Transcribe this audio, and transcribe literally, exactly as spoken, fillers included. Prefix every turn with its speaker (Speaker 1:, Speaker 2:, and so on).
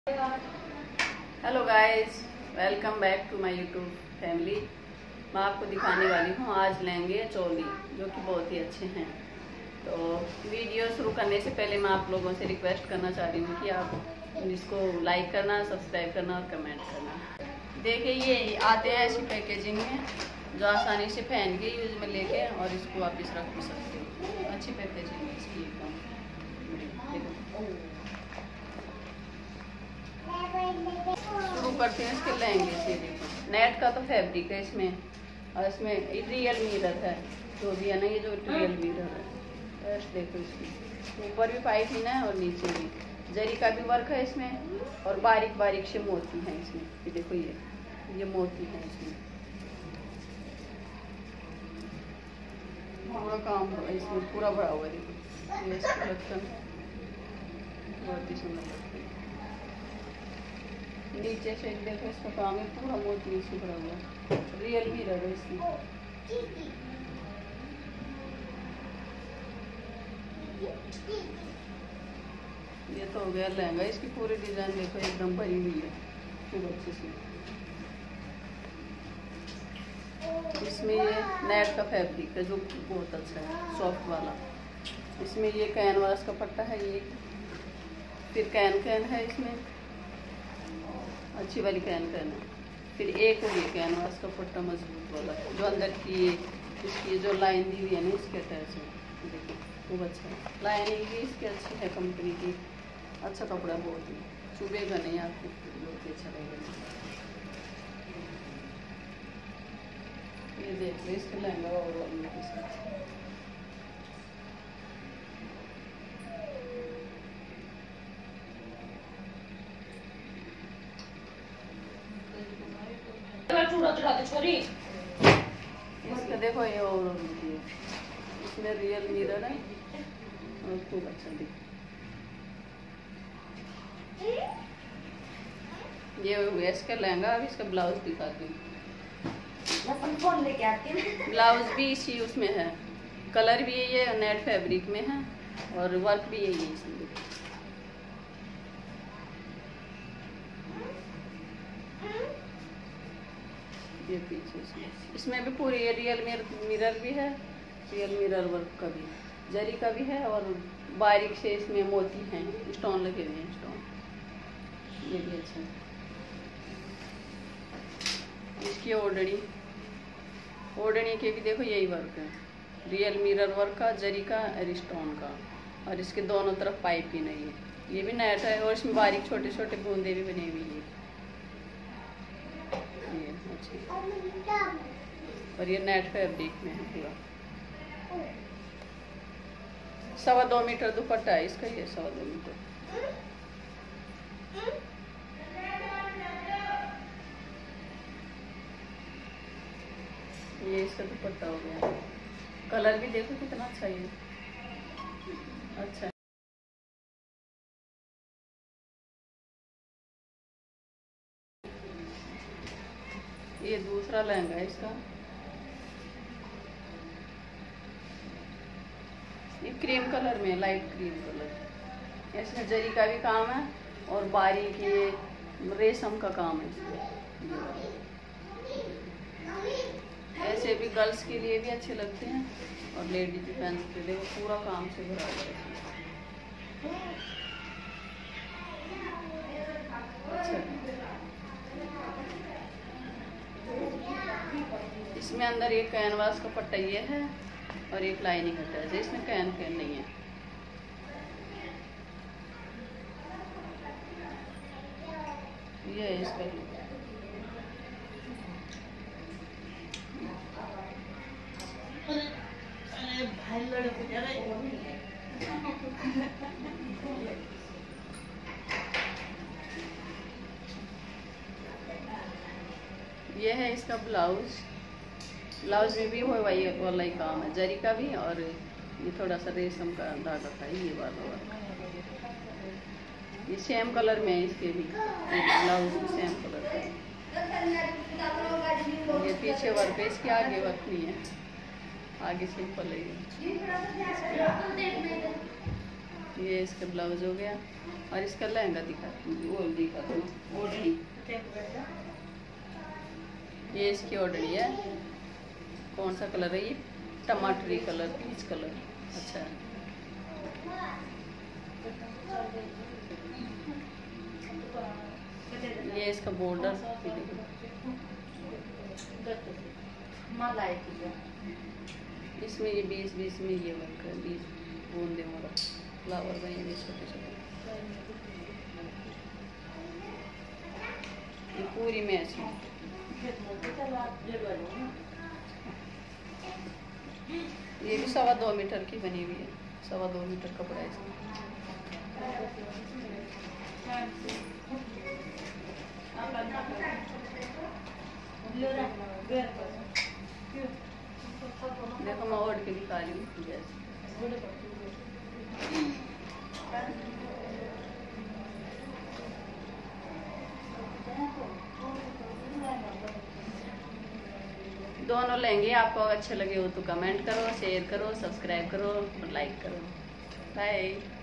Speaker 1: Hello guys, welcome back to my YouTube family. मैं आपको दिखाने वाली हूँ आज लहंगे चोली जो कि बहुत ही अच्छे हैं। तो वीडियो शुरू करने से पहले मैं आप लोगों से रिक्वेस्ट करना चाह रही हूँ कि आप इसको लाइक करना, सब्सक्राइब करना और कमेंट करना। देखिए ये आते हैं ऐसी पैकेजिंग में जो आसानी से पहन के यूज में लेके और इसको वापस रख भी सकते हो। अच्छी पैकेजिंग है इसकी एकदम। शुरू करते हैं इसके लहंगे से। देखो नेट का तो फैब्रिक है इसमें और इसमें रियल मिरर है जो भी है ना, ये जो रियल मिरर है। देखो इसमें ऊपर भी पाइपिंग है और नीचे भी जरी का भी वर्क है इसमें और बारीक बारीक से मोती है इसमें। ये देखो ये ये मोती है इसमें, पूरा काम हुआ इसमें, पूरा भरा हुआ है। देखो ये इसका कलेक्शन बहुत ही सुंदर लगता है। नीचे से देखो इसका काम है, पूरा मोती से भरा हुआ, रियल मिरर है इसमें। ये तो हो गया लहंगा। इसकी पूरी डिजाइन देखो एकदम भरी हुई है खूब अच्छे से। इसमें ये नेट का फैब्रिक है जो बहुत अच्छा है, सॉफ्ट वाला। इसमें ये कैनवास का पट्टा है, ये फिर कैन कैन है इसमें, अच्छी वाली कैन कैन है। फिर एक और ये कैनवास का पट्टा मजबूत वाला जो अंदर की इसकी जो लाइन दी हुई है ना इसके अटैच है। देखो खूब अच्छा है, लाइनिंग भी इसकी अच्छी है कंपनी की। अच्छा कपड़ा, बहुत ही चुभेगा नहीं आपको, बहुत ही अच्छा रहेगा। ये देख लो इसका लहंगा और इसका देखो ये और इसमें रियल मिरर है और खूब अच्छा दिख। ये हो गया इसका लहंगा। अब इसका ब्लाउज दिखाती हूँ। ब्लाउज भी इसी उसमें है, कलर भी यही है, नेट फैब्रिक में है और वर्क भी यही है इसमें। ये पीछे इसमें इसमें भी पूरी रियल मिरर भी है, रियल मिरर वर्क का भी, जरी का भी है और बारीक से इसमें मोती हैं, स्टोन लगे हुए हैं, स्टोन। ये भी अच्छा है। इसकी ओढ़नी ओढ़नी के भी देखो यही वर्क है, रियल मिरर वर्क का, जरी का और स्टोन का। और इसके दोनों तरफ पाइप भी नहीं है, ये भी नेट है और इसमें बारीक छोटे छोटे बूंदे भी बने हुए हैं। ये अच्छी और ये नेट फैब्रिक में है पूरा। सवा दो मीटर दुपट्टा है इसका, ये सवा दो मीटर। ये इसका दुपट्टा हो गया। कलर भी देखो कितना अच्छा है, अच्छा है। ये दूसरा लहंगा है इसका, ये क्रीम कलर में, लाइट क्रीम कलर। इसमें जरी का भी काम है और बारीक ये रेशम का काम है। ऐसे भी गर्ल्स के लिए भी अच्छे लगते हैं और लेडीज भी पहन सकते। देखो पूरा काम से भरा हुआ है। अच्छा, इसमें अंदर एक कैनवास का पट्टा ये है और एक लाइनिंग अटैच है। इसमें कैन कैन नहीं है। ये है इसका ये है इसका ब्लाउज। ब्लाउज में भी वो वही वाला ही काम है, जरी का भी और ये थोड़ा सा रेशम का धागा था ये वाला वाला। ये सेम कलर में है इसके भी, ब्लाउज भी सेम कलर का है। ये पीछे वर्क है, इसके आगे वर्क नहीं है, आगे सिंपल है। ये इसका ब्लाउज हो गया और इसका लहंगा दिखा वो दिखा दो ओढ़नी। ये इसकी ओढ़नी है। कौन सा कलर है ये? टमाटरी कलर, पीच कलर। अच्छा ये इसका बॉर्डर इसमें ये बीस बीस में ये वर्क है, बीस बूंदे वाला फ्लावर बने छोटे छोटे। ये पूरी मैच है। ये भी सवा दो मीटर की बनी हुई है, सवा दो मीटर कपड़ा है इसमें। देखो मैं ओढ़ के दिखा रही हूँ जैसे। दोनों लहंगे आपको अच्छे लगे हो तो कमेंट करो, शेयर करो, सब्सक्राइब करो और लाइक करो। बाय।